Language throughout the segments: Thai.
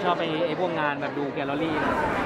ชอบไปพวกงานแบบดูแกลเลอรี่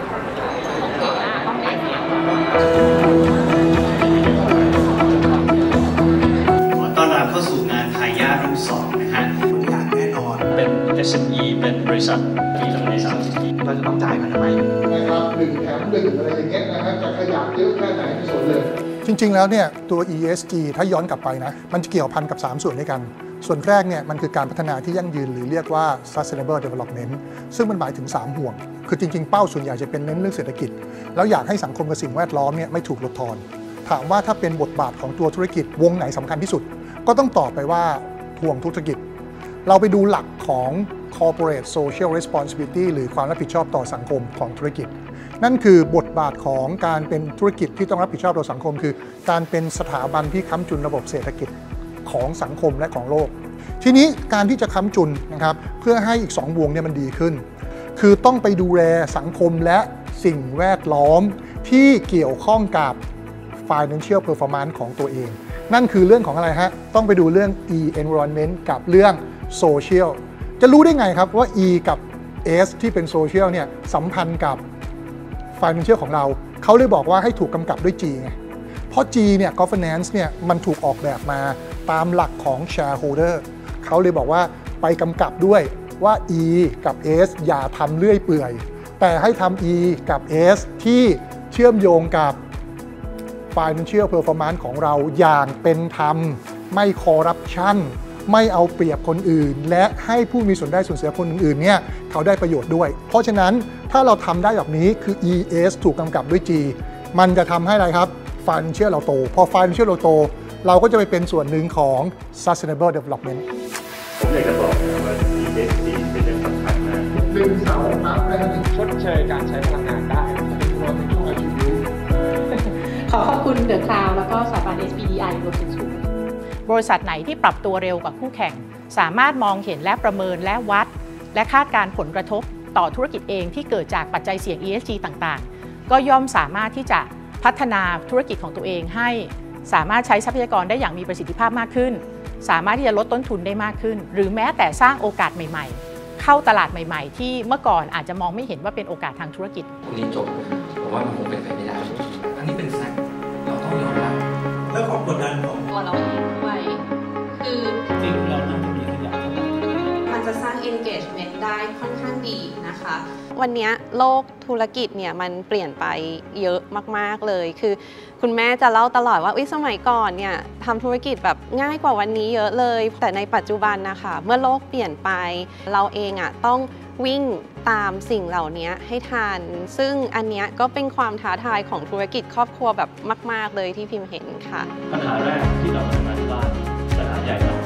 ขอต้อนรับเข้าสู่งานทายาทรุ่น2นะฮะอย่างแน่นอนเป็น SME เป็นบริษัทที่ทำใน30 ปีเราจะต้องจ่ายมันทำไมนะครับ1 แถม 1อะไรอย่างเงี้ยนะครับจะขยับเยอะแค่ไหนในส่วนเลยจริงๆแล้วเนี่ยตัว ESG ถ้าย้อนกลับไปนะมันจะเกี่ยวพันกับ3ส่วนด้วยกันส่วนแรกเนี่ยมันคือการพัฒนาที่ยั่งยืนหรือเรียกว่า sustainable development ซึ่งมันหมายถึง3ห่วงคือจริงๆเป้าส่วนใหญ่จะเป็นเน้นเรื่องเศรษฐกิจแล้วอยากให้สังคมกับสิ่งแวดล้อมเนี่ยไม่ถูกลดทอนถามว่าถ้าเป็นบทบาทของตัวธุรกิจวงไหนสำคัญที่สุดก็ต้องตอบไปว่าห่วงธุรกิจเราไปดูหลักของ corporate social responsibility หรือความรับผิดชอบต่อสังคมของธุรกิจนั่นคือบทบาทของการเป็นธุรกิจที่ต้องรับผิดชอบต่อสังคมคือการเป็นสถาบันที่ค้ำจุนระบบเศรษฐกิจของสังคมและของโลกทีนี้การที่จะค้ำจุนนะครับเพื่อให้อีก2วงเนี่ยมันดีขึ้นคือต้องไปดูแลสังคมและสิ่งแวดล้อมที่เกี่ยวข้องกับ financial performance ของตัวเองนั่นคือเรื่องของอะไรฮะต้องไปดูเรื่อง E environment กับเรื่อง social จะรู้ได้ไงครับว่า E กับ S ที่เป็น social เนี่ยสัมพันธ์กับ financial ของเราเขาเลยบอกว่าให้ถูกกำกับด้วย G ไงเพราะ G เนี่ย governance เนี่ยมันถูกออกแบบมาตามหลักของ shareholder เขาเลยบอกว่าไปกำกับด้วยว่า E กับ S อย่าทำเลื่อยเปื่อยแต่ให้ทำ E กับ S ที่เชื่อมโยงกับ financial performance ของเราอย่างเป็นธรรมไม่คอร์รัปชันไม่เอาเปรียบคนอื่นและให้ผู้มีส่วนได้ส่วนเสียคนอื่นๆเนี่ยเขาได้ประโยชน์ด้วยเพราะฉะนั้นถ้าเราทำได้แบบนี้คือ ES ถูกกำกับด้วย G มันจะทำให้อะไรครับ financial เราโตพอ financial เราโตเราก็จะไปเป็นส่วนหนึ่งของ sustainable development ผมอยากจะบอกนะว่า ESG เป็นเรื่องสำคัญมาก 1 เสาครับและชดเชยการใช้พลังงานได้ขอขอบคุณเดอะคลาวแล้วก็สถาบัน SBDI รวมถึงศูนย์บริษัทไหนที่ปรับตัวเร็วกว่าคู่แข่งสามารถมองเห็นและประเมินและวัดและคาดการผลกระทบต่อธุรกิจเองที่เกิดจากปัจจัยเสี่ยง ESG ต่างๆก็ย่อมสามารถที่จะพัฒนาธุรกิจของตัวเองให้สามารถใช้ทรัพยากรได้อย่างมีประสิทธิภาพมากขึ้นสามารถที่จะลดต้นทุนได้มากขึ้นหรือแม้แต่สร้างโอกาสใหม่ๆเข้าตลาดใหม่ๆที่เมื่อก่อนอาจจะมองไม่เห็นว่าเป็นโอกาสทางธุรกิจนี่จบผมว่ามันคงเป็นไปไม่ได้อันนี้เป็นแฟกต์เราต้องยอมรับแล้วความกดดันของตัวเราเองด้วยคือจริงเราน่าจะมีขยะมันจะสร้าง engagement ได้ค่อนข้างดีนะคะวันนี้โลกธุรกิจเนี่ยมันเปลี่ยนไปเยอะมากๆเลยคือคุณแม่จะเล่าตลอดว่าสมัยก่อนเนี่ยทำธุรกิจแบบง่ายกว่าวันนี้เยอะเลยแต่ในปัจจุบันนะคะเมื่อโลกเปลี่ยนไปเราเองต้องวิ่งตามสิ่งเหล่านี้ให้ทันซึ่งอันนี้ก็เป็นความท้าทายของธุรกิจครอบครัวแบบมากๆเลยที่พิมเห็นค่ะปัญหาแรกที่เราทำมาที่บ้านปัญหาใหญ่เรา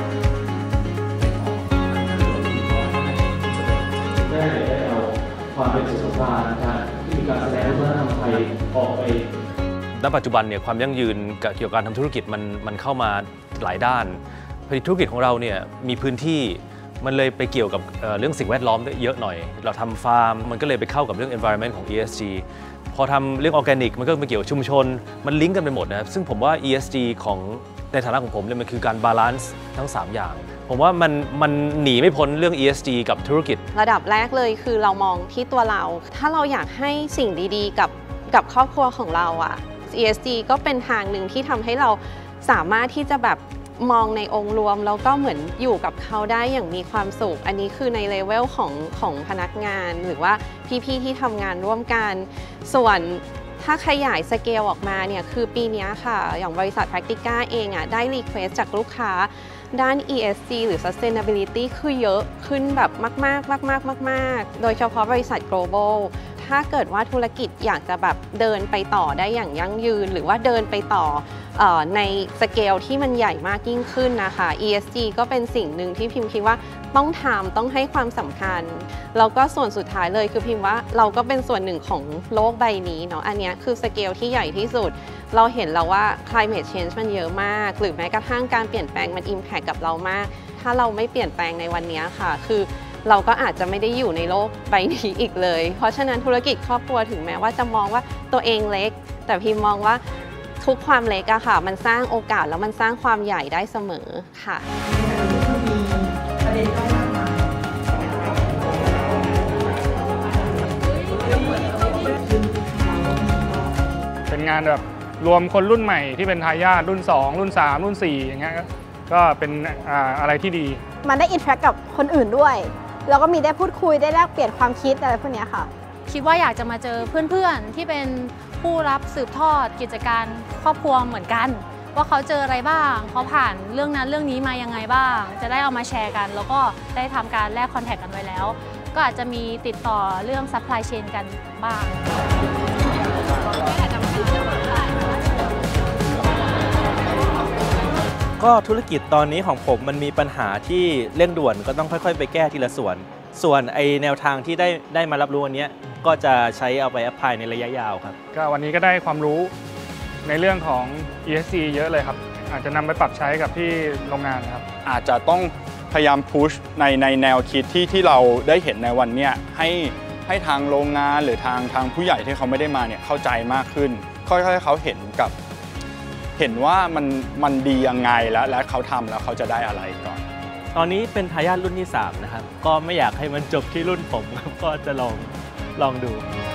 ได้เอาความเป็นสุภาพนะครับที่มีการแสดงวัฒนธรรมไทยออกไปณปัจจุบันเนี่ยความยั่งยืนเกี่ยวกับการทำธุรกิจมันเข้ามาหลายด้านพอดีธุรกิจของเราเนี่ยมีพื้นที่มันเลยไปเกี่ยวกับเรื่องสิ่งแวดล้อมเยอะหน่อยเราทำฟาร์มมันก็เลยไปเข้ากับเรื่อง environment ของ ESG พอทำเรื่องออร์แกนิกมันก็ไปเกี่ยวกับชุมชนมันลิงก์กันไปหมดนะครับซึ่งผมว่า ESG ของในฐานะของผมเนี่ยมันคือการบาลานซ์ทั้ง3อย่างผมว่ามันหนีไม่พ้นเรื่อง ESG กับธุรกิจระดับแรกเลยคือเรามองที่ตัวเราถ้าเราอยากให้สิ่งดีๆกับครอบครัวของเราESG ก็เป็นทางหนึ่งที่ทำให้เราสามารถที่จะแบบมองในองค์รวมแล้วก็เหมือนอยู่กับเขาได้อย่างมีความสุขอันนี้คือในเลเวลของพนักงานหรือว่าพี่ๆที่ทำงานร่วมกันส่วนถ้าขยายสเกลออกมาเนี่ยคือปีนี้ค่ะอย่างบริษัท Practica เองได้รีเควสจากลูกค้าด้าน ESG หรือ Sustainability คือเยอะขึ้นแบบมากๆโดยเฉพาะบริษัท global ถ้าเกิดว่าธุรกิจอยากจะแบบเดินไปต่อได้อย่างยั่งยืนหรือว่าเดินไปต่อในสเกลที่มันใหญ่มากยิ่งขึ้นนะคะ ESG ก็เป็นสิ่งหนึ่งที่พิมคิดว่าต้องทำต้องให้ความสำคัญแล้วก็ส่วนสุดท้ายเลยคือพิมว่าเราก็เป็นส่วนหนึ่งของโลกใบนี้เนาะอันนี้คือสเกลที่ใหญ่ที่สุดเราเห็นแล้วว่า climate change มันเยอะมากหรือแม้กระทั่งการเปลี่ยนแปลงมัน impact กับเรามากถ้าเราไม่เปลี่ยนแปลงในวันนี้ค่ะคือเราก็อาจจะไม่ได้อยู่ในโลกใบนี้อีกเลยเพราะฉะนั้นธุรกิจครอบครัวถึงแม้ว่าจะมองว่าตัวเองเล็กแต่พิมมองว่าทุกความเล็กอะค่ะมันสร้างโอกาสแล้วมันสร้างความใหญ่ได้เสมอค่ะงานแบบรวมคนรุ่นใหม่ที่เป็นทายาทรุ่น2รุ่น3รุ่น4อย่างเงี้ยก็เป็นอะไรที่ดีมันได้อินทแทรคกับคนอื่นด้วยแล้วก็มีได้พูดคุยได้แลกเปลี่ยนความคิดอะไรพวกนี้ค่ะคิดว่าอยากจะมาเจอเพื่อนๆที่เป็นผู้รับสืบทอดกิจการครอบครัวเหมือนกันว่าเขาเจออะไรบ้างเขาผ่านเรื่องนั้นเรื่องนี้มายังไงบ้างจะได้เอามาแชร์กันแล้วก็ได้ทำการแลกคอนแทคกันไว้แล้วก็อาจจะมีติดต่อเรื่องซัพพลายเชนกันบ้างก็ธุรกิจตอนนี้ของผมมันมีปัญหาที่เร่งด่วนก็ต้องค่อยๆไปแก้ทีละส่วนไอแนวทางที่ได้มารับรู้วันนี้ก็จะใช้เอาไปแอพพลายในระยะยาวครับก็วันนี้ก็ได้ความรู้ในเรื่องของ ESG เยอะเลยครับอาจจะนำไปปรับใช้กับที่โรงงานครับอาจจะต้องพยายามพุชในแนวคิดที่เราได้เห็นในวันนี้ให้ทางโรงงานหรือทางผู้ใหญ่ที่เขาไม่ได้มาเนี่ยเข้าใจมากขึ้นค่อยๆให้เขาเห็นว่ามันดียังไงและเขาทำแล้วเขาจะได้อะไรก่อนตอนนี้เป็นทายาทรุ่นที่3นะครับก็ไม่อยากให้มันจบที่รุ่นผมครับก็จะลองดู